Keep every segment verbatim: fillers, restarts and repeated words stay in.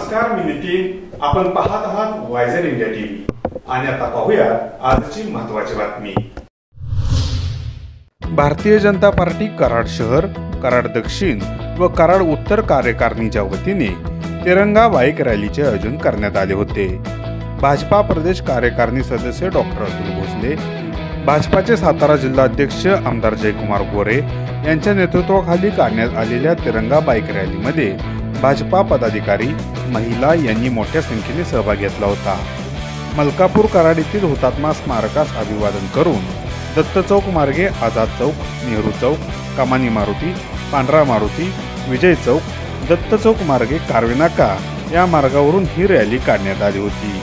नमस्कार, मी नितीन. आपण पाहत आहात वायझर इंडिया टीव्ही आणि आता पाहूया आजची महत्त्वाची बातमी. भारतीय जनता पार्टी कराड शहर, कराड दक्षिण व कराड उत्तर कार्यकारिणीच्या वतीने तिरंगा बाईक रॅलीचे आयोजन करण्यात आले होते. भाजपा प्रदेश कार्यकारिणी सदस्य डॉक्टर अतुल भोसले, भाजपाचे सातारा जिल्हाध्यक्ष आमदार जयकुमार गोरे यांच्या नेतृत्वाखाली काढण्यात आलेल्या तिरंगा बाईक रॅलीमध्ये भाजपा पदाधिकारी, महिला यांनी मोठ्या संख्येने सहभाग घेतला होता. मलकापूर कराड येथील हुतात्मा स्मारकास अभिवादन करून दत्त चौक मार्गे आझाद चौक, नेहरू चौक, कमानी मारुती, पांढरा मारुती, विजय चौक, दत्त चौक मार्गे कारवेनाका या मार्गावरून ही रॅली काढण्यात आली होती.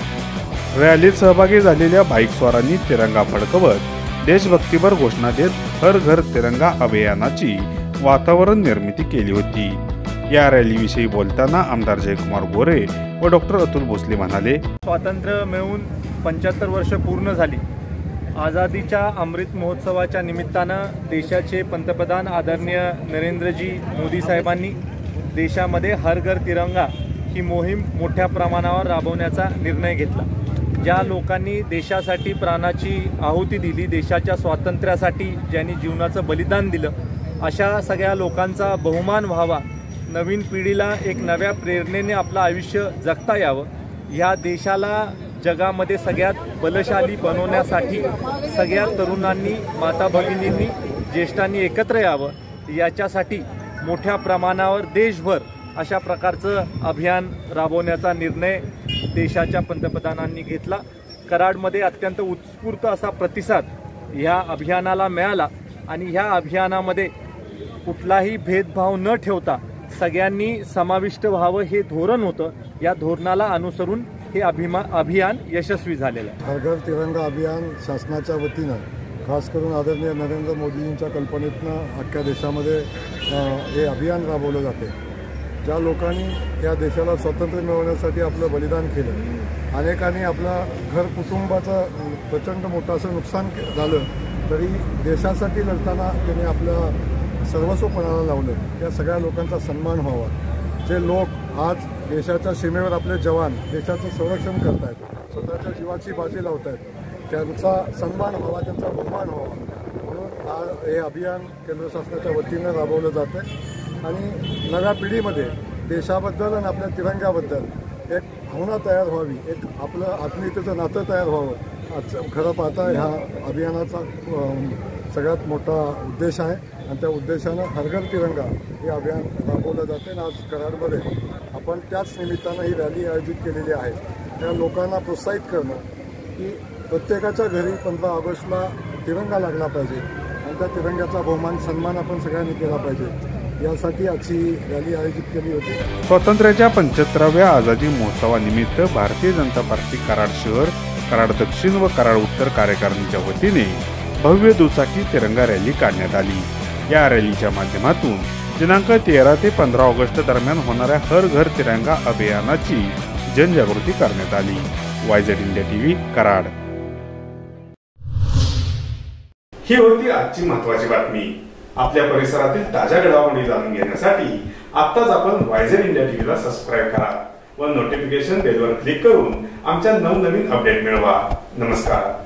रॅलीत सहभागी झालेल्या बाईकस्वारांनी तिरंगा फडकवत देशभक्तीपर घोषणा देत हर घर तिरंगा अभियानाची वातावरण निर्मिती केली होती. या रॅलीविषयी बोलताना आमदार जयकुमार गोरे व डॉक्टर अतुल भोसले म्हणाले, स्वातंत्र्य मिळून पंच्याहत्तर वर्ष पूर्ण झाली. आझादीच्या अमृत महोत्सवाच्या निमित्तानं देशाचे पंतप्रधान आदरणीय नरेंद्रजी मोदी साहेबांनी देशामध्ये हर घर तिरंगा ही मोहीम मोठ्या प्रमाणावर राबवण्याचा निर्णय घेतला. ज्या लोकांनी देशासाठी प्राणाची आहुती दिली, देशाच्या स्वातंत्र्यासाठी ज्यांनी जीवनाचं बलिदान दिलं, अशा सगळ्या लोकांचा बहुमान व्हावा, नवीन पिढीला एक नव्या प्रेरणेने आपलं आयुष्य जगता यावं, ह्या देशाला जगामध्ये सगळ्यात बलशाली बनवण्यासाठी सगळ्या तरुणांनी, माता भगिनींनी, ज्येष्ठांनी एकत्र यावं, याच्यासाठी मोठ्या प्रमाणावर देशभर अशा प्रकारचं अभियान राबवण्याचा निर्णय देशाच्या पंतप्रधानांनी घेतला. कराडमध्ये अत्यंत उत्स्फूर्त असा प्रतिसाद ह्या अभियानाला मिळाला आणि ह्या अभियानामध्ये कुठलाही भेदभाव न ठेवता सगळ्यांनी समाविष्ट व्हावं हे धोरण होतं. या धोरणाला अनुसरून हे अभिमा अभियान यशस्वी झालेलं आहे. हर घर तिरंगा अभियान शासनाच्या वतीनं खास करून आदरणीय नरेंद्र मोदींच्या कल्पनेतनं अख्ख्या देशामध्ये हे अभियान राबवलं जाते. ज्या लोकांनी या देशाला स्वातंत्र्य मिळवण्यासाठी आपलं बलिदान केलं, अनेकांनी आपलं घर कुटुंबाचं प्रचंड मोठं असं नुकसान झालं, तरी देशासाठी लढताना त्यांनी आपल्या सर्वस्व पणाला लावलं. त्या सगळ्या लोकांचा सन्मान व्हावा. जे लोक आज देशाच्या सीमेवर आपले जवान देशाचं संरक्षण करत आहेत, स्वतःच्या जीवाची बाजी लावत आहेत, त्यांचा सन्मान व्हावा, त्यांचा बहुमान व्हावा म्हणून हा हे अभियान केंद्र शासनाच्या वतीनं राबवलं जातं आहे. आणि नव्या पिढीमध्ये देशाबद्दल आणि आपल्या तिरंग्याबद्दल एक भावना तयार व्हावी, एक आपलं आत्मीयतेचं नातं तयार व्हावं. आज खरं पाहता ह्या अभियानाचा सगळ्यात मोठा उद्देश आहे आणि त्या उद्देशानं हर घर तिरंगा हे अभियान राबवलं जाते. आणि आज कराडमध्ये आपण त्याच निमित्तानं ही रॅली आयोजित केलेली आहे. त्या लोकांना प्रोत्साहित करणं की प्रत्येकाच्या घरी पंधरा ऑगस्टला तिरंगा लागला पाहिजे आणि त्या तिरंग्याचा बहुमान सन्मान आपण सगळ्यांनी केला पाहिजे, यासाठी आजची रॅली आयोजित केली होती. स्वातंत्र्याच्या पंच्याहत्तराव्या आझादी महोत्सवानिमित्त भारतीय जनता पार्टी कराड शहर, कराड दक्षिण व कराड उत्तर कार्यकारिणीच्या वतीने भव्य दुचाकी तिरंगा रॅली काढण्यात आली. या रॅलीच्या माध्यमातून दिनांक तेरा ते पंधरा ऑगस्ट दरम्यान होणाऱ्या हर घर तिरंगा अभियानाची जनजागृती करण्यात आली. वायझर इंडिया टीव्ही कराड. ही होती आजची महत्त्वाची बातमी. आपल्या परिसरातील ताज्या घडामोडी जाणून घेण्यासाठी आत्ताच आपण वायझर इंडिया टीव्हीला सबस्क्राईब करा व नोटिफिकेशन बेलवर क्लिक करून आमच्या नवनवीन अपडेट मिळवा. नमस्कार.